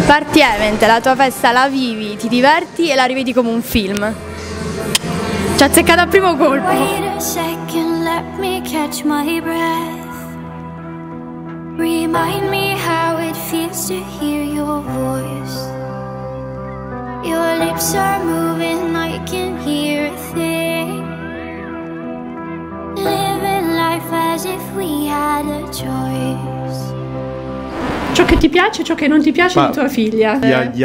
Party Event, la tua festa la vivi, ti diverti e la rivedi come un film. Ci ha azzeccato al primo colpo. Wait a second, let me catch my breath. Remind me how it feels to hear your voice. Your lips are moving, I can hear a thing. Living life as if we had a choice. Ciò che ti piace, ciò che non ti piace di tua figlia.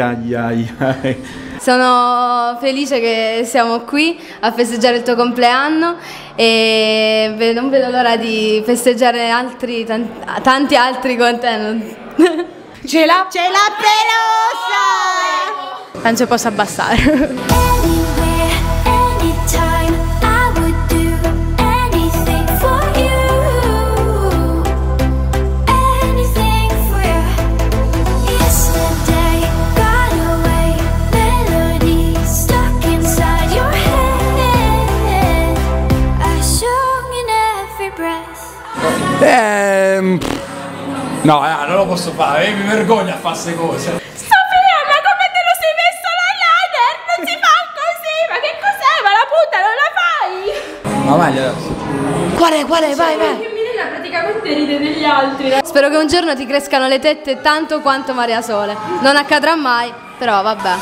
Sono felice che siamo qui a festeggiare il tuo compleanno e non vedo l'ora di festeggiare tanti altri con te. Ce l'ha pelosa! Penso possa abbassare. No, non lo posso fare, mi vergogno a fare queste cose. Sofia, ma come te lo sei messo l'eyeliner? Non si fa così, ma che cos'è? Ma la puta non la fai? Ma meglio adesso. Quale? Vai. Che Milena praticamente ride degli altri. Spero che un giorno ti crescano le tette tanto quanto Maria Sole. Non accadrà mai, però vabbè.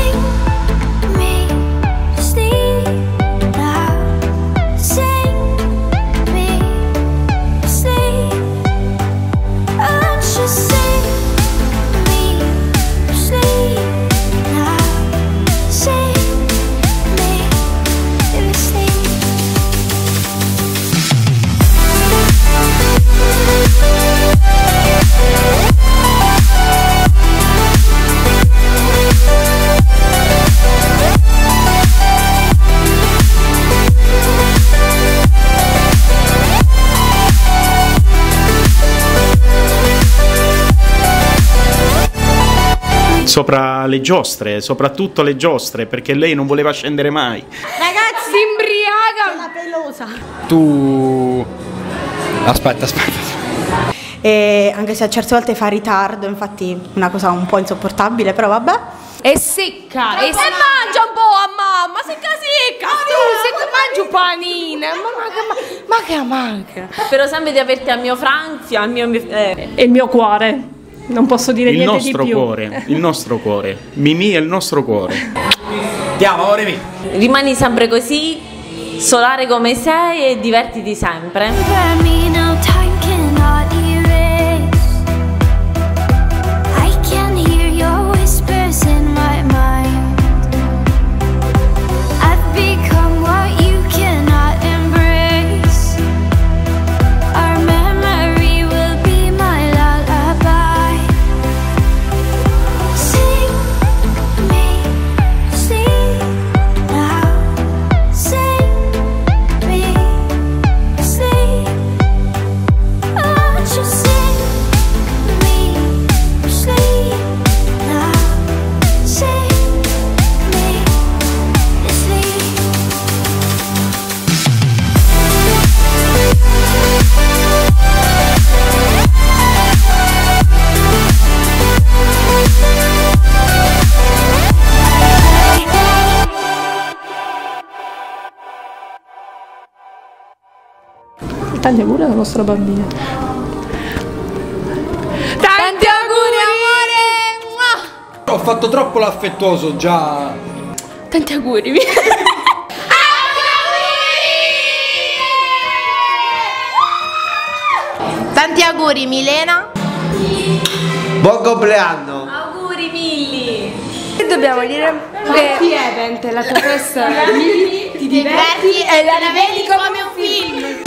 Sopra le giostre, soprattutto le giostre, perché lei non voleva scendere mai. Ragazzi, si imbriaca! La pelosa. Tu... Aspetta. E anche se a certe volte fa ritardo, infatti una cosa un po' insopportabile, però vabbè. È secca! E mangia un po' a mamma! Secca! Tu mangi un panino! Ma che manca? Spero sempre di averti al mio Franzia, al mio... E il mio cuore. Non posso dire niente di più. Il nostro cuore. Mimì è il nostro cuore. Andiamo, amore mio. Rimani sempre così, solare come sei e divertiti sempre. Tanti auguri alla nostra bambina. Tanti auguri, amore! Ho fatto troppo l'affettuoso già. Tanti auguri. Tanti auguri Milena. Buon compleanno. Auguri Milli. Che dobbiamo dire? Party Event, la tua festa. Ti diverti e la vedi come un film.